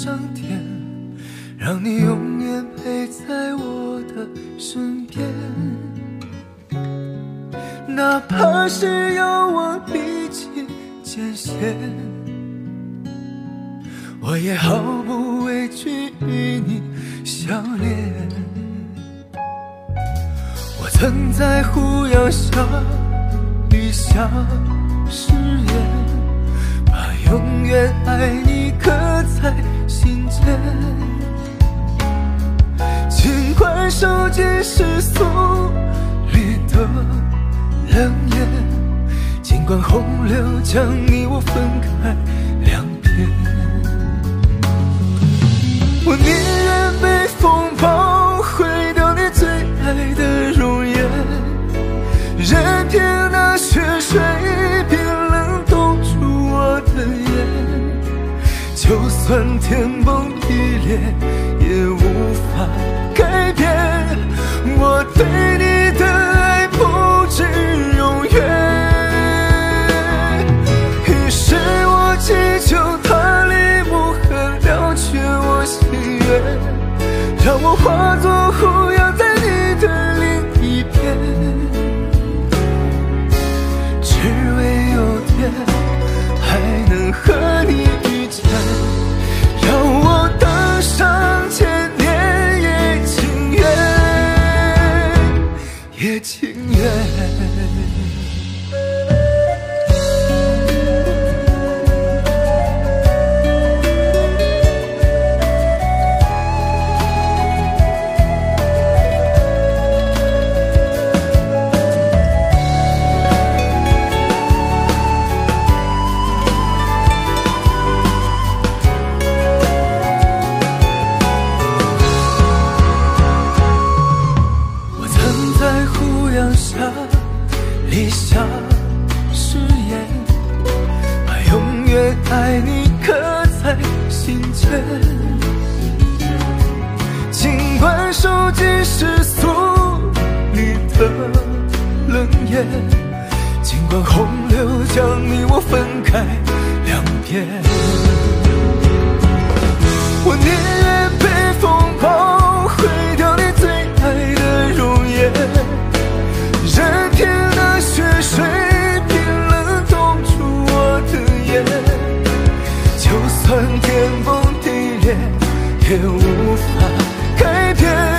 上天，让你永远陪在我的身边。哪怕是遥望历尽艰险，我也毫不畏惧与你相恋。我曾在胡杨巷立下誓言，把永远爱你刻在心间。尽管受尽世俗里的冷眼，尽管洪流将你我分开两边，我宁愿被风暴毁掉你最爱的容颜，任凭那雪水冰冷冻住我的眼，就算天崩地裂也无法改变我对你的爱不止永远。于是我祈求他离幕和了却我心愿，让我化作胡杨在你的另一边，只为有天还能和你遇见，让我等上千年也情愿，也情愿。立下誓言，把永远爱你刻在心间。尽管受尽世俗里的冷眼，尽管洪流将你我分开两边，我宁愿被风暴毁掉你最爱的容颜，任凭那雪水冰冷冻住我的眼，就算天崩地裂也无法改变